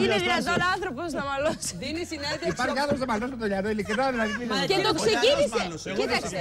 Είναι δυνατόν άνθρωπος να μαλώσει. Δίνει συνέντευξη. Υπάρχει άνθρωπος να μαλώσει με το Λιανό, ειλικρινά δηλαδή. Και το ξεκίνησε. Κοίταξε.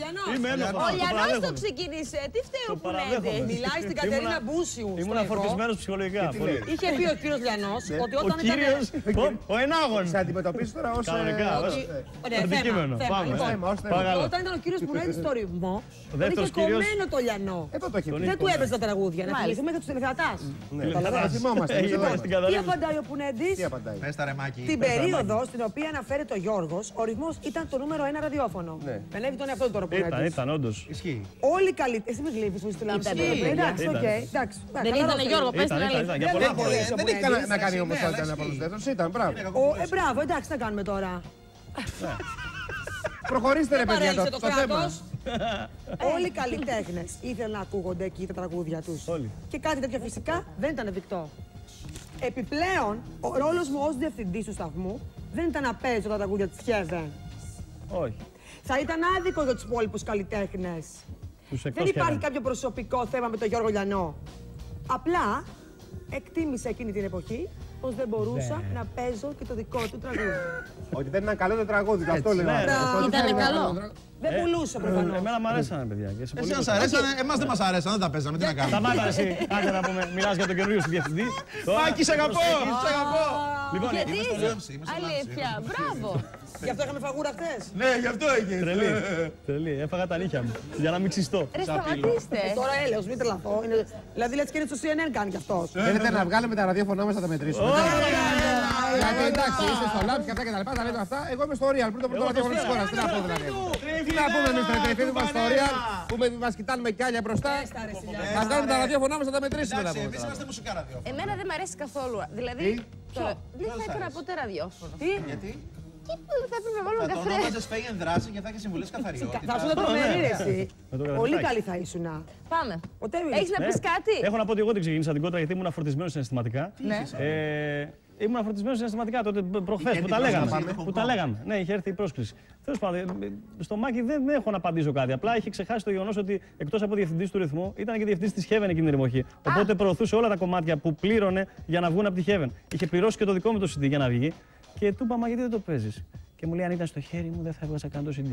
Ο Λιανός το ξεκίνησε. Τι φταίει ο Πουνέντη. Μιλάει στην Κατερίνα Μπούσιου. Ήμουν φορτισμένος ψυχολογικά. Είχε πει ο κύριος Λιανός ότι όταν Ο κύριος, ο ενάγων. Σε αντιμετωπίσει τώρα ως Κανονικά, αντικείμενο. Πάμε. Όταν ήταν ο κύριος Πουνέντης στο ρυθμό, τον είχε κομμένο το Λιανό. Δεν του έπαιζε τα τραγούδια. Να θυμηθούμε και τους τηλεθεατάς. Θα θυμόμαστε. Τι απαντάει ο Πουνέντης? Πες τα ρεμάκι. Την περίοδο στην οποία αναφέρεται ο Γιώργος, ο ρυθμός ήταν το νούμερο 1 ραδιόφωνο. Πενεύει τον εαυτό του τώρα Πουνέντης. Ήταν, όντως. Ισχύει. Όλοι καλοί. Εσύ με γλύφεις που στη λάμψη. Εντάξει, οκ. Δεν ήταν Γιώργο, πες την αλήθεια. Δεν έχει να κάνει όμως ό,τι ήταν από τους δεύτερους. Ήταν, μπράβο. Μπράβο, εντάξει, τι να κάνουμε τώρα. Προχωρήστε ρε παιδιά το θέμα. Όλοι οι καλλιτέχνες ήθελαν να ακούγονται εκεί τα τραγούδια τους. Και κάτι τέτοιο φυσικά δεν ήταν εφικτό. Επιπλέον, ο ρόλος μου ως διευθυντής του σταθμού δεν ήταν να παίζω τα τραγούδια της Heaven. Όχι. Θα ήταν άδικο για τους υπόλοιπους καλλιτέχνες. Δεν υπάρχει κάποιο προσωπικό θέμα με τον Γιώργο Λιανό. Απλά εκτίμησε εκείνη την εποχή πως δεν μπορούσα να παίζω και το δικό του τραγούδι. Ότι δεν ήταν καλό το τραγούδι, αυτό λέω. Ήταν καλό. Δεν πουλούσε προφανώς. Εμένα μου αρέσανε, παιδιά. Εσύ μας αρέσανε, εμάς δεν μας αρέσανε, δεν τα παίζαμε, τι να κάνουμε. Σταμάτα εσύ, άντε να πούμε, μιλάς για τον καινούριο σου διευθυντή. Μάκη, σε αγαπώ, σε αγαπώ. Λοιπόν, Γιατί αλήθεια, μπράβο. Γι' αυτό είχαμε φαγούρα χθες. Ναι, γι' αυτό έγινε. τρελή, έφαγα τα νύχια μου, για να μην ξυστώ. Ρε σταματήστε. Τώρα έλεος, μην τρελαθώ. Δηλαδή λες και είναι στο CNN κάνει κι αυτός. Θέλετε να βγάλουμε τα ραδιόφωνά μας να τα μετρήσουμε. Γιατί εντάξει, είστε στο λάμπ και αυτά και τα λοιπά, τα λέτε αυτά. Εγώ είμαι στο Real, πρώτο ραδιόφωνο της χώρας. Τι να πω δηλαδή. Τι να πούμε εμείς τα φίλοι μας στο Real που μας κοιτάνε κι άλλοι μπροστά. Να κάνουμε τα ραδιόφωνά μας να τα μετρήσουμε. Εμείς είμαστε μουσικά ραδιόφωνο. Εμένα δεν μ' αρέσει καθόλου. Δηλαδή, δεν θα έκανα ποτέ ραδιόφωνο. Γιατί? Θα έπρεπε να βάλουμε Θα το καφέ. ονόμαζες Φέγγ εν δράση και θα έχεις συμβουλές καθαριότητας. Θα σου το τρομερή εσύ. Πολύ καλή θα ήσουν. Πάμε. Έχεις Έχεις να πεις κάτι? Έχω να πω ότι εγώ την ξεκίνησα την κόντρα γιατί ήμουν φορτισμένος συναισθηματικά. Ήμουν φορτισμένος συναισθηματικά τότε προχθές που τα λέγαμε. Ναι, είχε έρθει η πρόσκληση. Τέλος πάντων, στο Μάκη δεν έχω να απαντήσω κάτι. Απλά είχε ξεχάσει το γεγονός ότι εκτός από διευθυντής του ρυθμού ήταν και διευθυντής της Heaven εκείνη την εποχή. Οπότε προωθούσε όλα τα κομμάτια που πλήρωνε για να βγουν από τη Heaven. Είχε πληρώσει και το δικό μου το CD για να βγει. Και του είπα, μα γιατί δεν το παίζεις? Και μου λέει, αν ήταν στο χέρι μου, δεν θα έβγαζα καν το CD.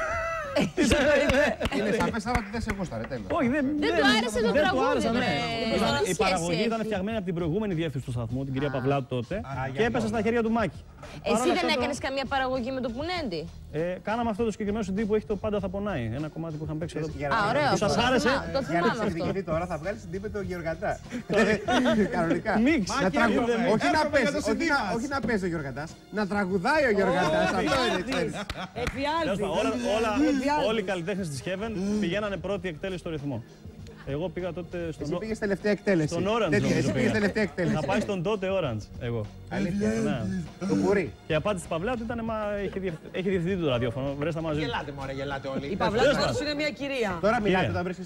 Είναι σαφές ότι δεν σε γούσταρε, τέλος. Όχι, Δεν του άρεσε το τραγούδι, Η παραγωγή ήταν φτιαγμένη από την προηγούμενη διεύθυνση του σταθμού, την κυρία Παυλάτου τότε, και έπεσε στα χέρια του Μάκη. Εσύ δεν έκανες καμία παραγωγή με το Πουνέντη? Κάναμε αυτό το συγκεκριμένο CD που έχει το Πάντα θα πονάει. Ένα κομμάτι που είχαν παίξει εδώ. Ωραίο. Σας άρεσε? Το Για να θυμάμαι αυτό. ξεφυγηθεί τώρα θα βγάλεις την με τον Γεωργαντά. Κανονικά. Μίξ. Όχι να παίζει ο Γεωργαντάς, να τραγουδάει ο Γεωργαντάς. Αυτό είναι, ξέρεις. Εφιάλτη. Όλοι οι καλλιτέχνες της Heaven πηγαίνανε πρώτη εκτέλεση στο ρυθμό. Εγώ πήγα τότε Εσύ πήγες τελευταία εκτέλεση. στον Orange. Εσύ πήγες τελευταία εκτέλεση. Θα πάει στον τότε Orange, εγώ. Αλήθεια. Ναι. Το κουρί. Και η απάντηση της Παυλάτου ήταν, μα έχει διευθυντή το ραδιόφωνο. Βρες τα μαζί. Γελάτε μωρέ, γελάτε όλοι. Η Παυλάτου πάντως είναι μια κυρία. Τώρα μιλάτε όταν βρίσκεις